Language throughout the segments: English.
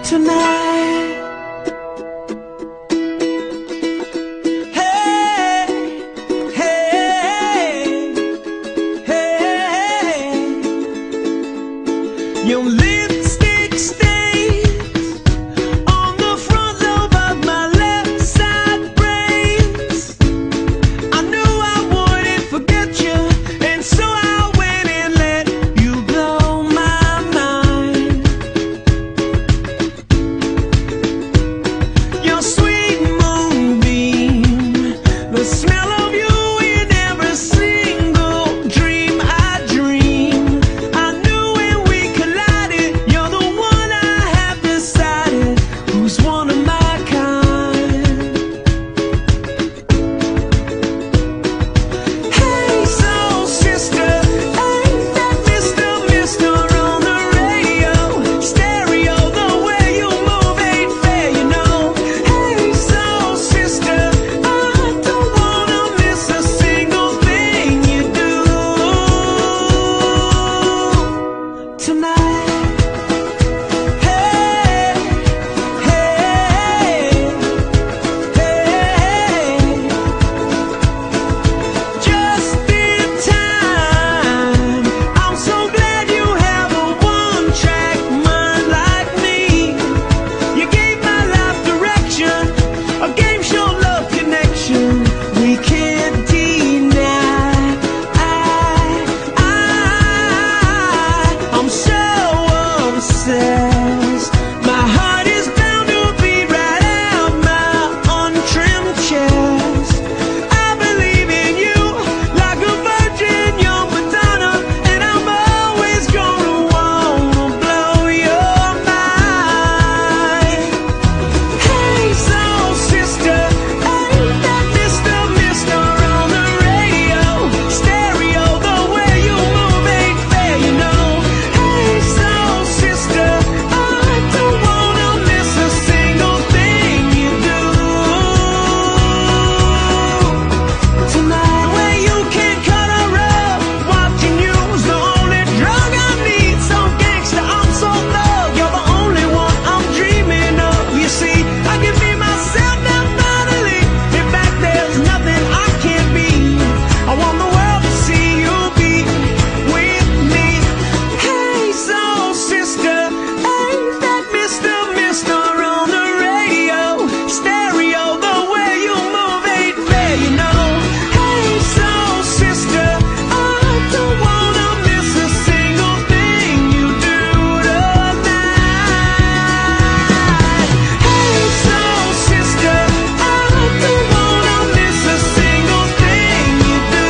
tonight. Hey, hey, hey. Your lipstick stains on the front lobe of my left side brains. I knew I wouldn't forget you, and so I went and let you blow my mind. Your sweet moonbeam, the smell of you in every single dream I dream. I knew when we collided, you're the one I have decided who's one of my kind. Hey, soul sister, ain't that Mr. on the radio? Stereo, the way you move ain't fair, you know. Hey, soul sister, I don't wanna miss a single thing you do tonight. Hey, hey, hey. Just in time. I'm so glad you have a one-track mind like me. You gave my life direction, a game show love connection we can't deny. I'm so obsessed. My heart is bound to beat right out my untrimmed chest. I believe in you like a virgin, you're Madonna, and I'm always gonna wanna blow your mind. Hey, soul sister, ain't that Mr. on the radio? Stereo, the way you move ain't fair, you know. Hey, soul sister, I don't wanna miss a single thing you do tonight. Where you can't cut a rug, watching you's the only drug I need. So gangsta, I'm so thug, you're the only one I'm dreaming of. You see, I can be myself now finally. In fact, there's nothing I can't be. I want the world to see you be with me. Hey, soul sister, ain't that Mr. on the radio? Stereo, the way you move ain't fair, you know. Hey, soul sister, I don't wanna miss a single thing you do tonight. Hey, soul sister, I don't wanna miss a single thing you do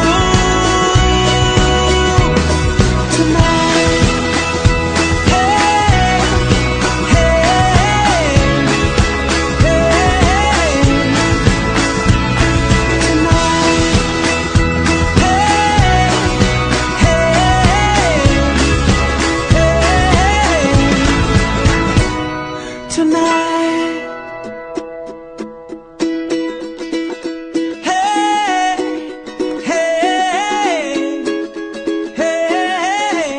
tonight. Hey, hey, tonight. Tonight. Hey, hey, hey.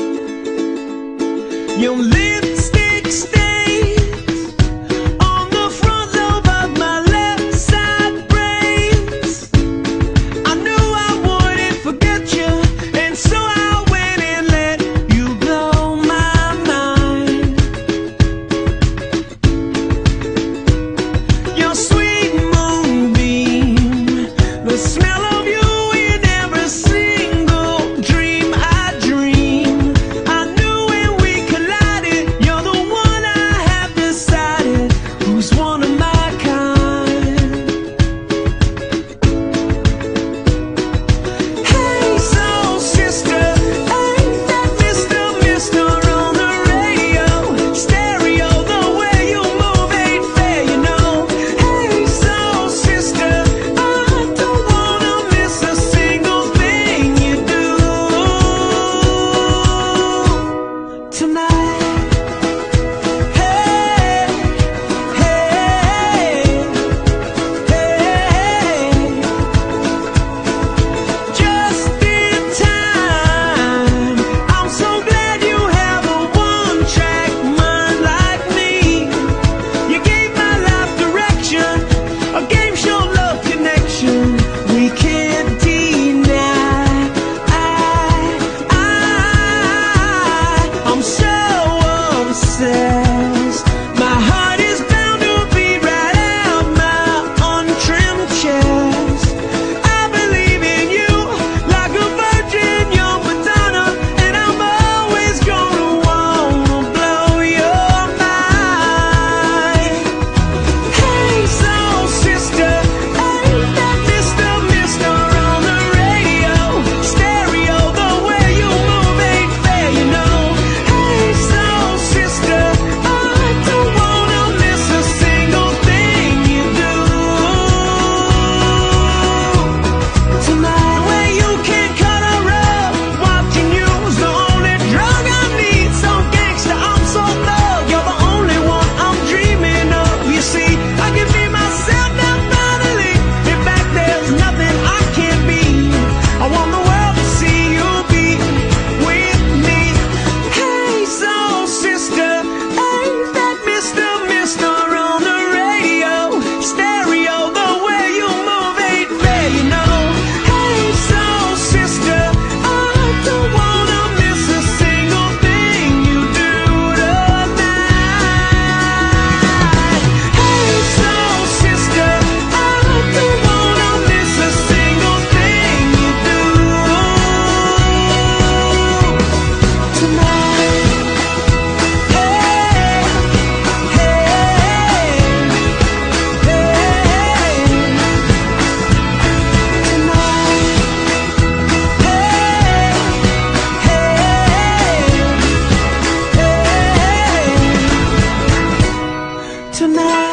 Your lipstick stains on the front lobe of my left side brains. I knew I wouldn't forget you, and so I went and let you blow my mind. tonight.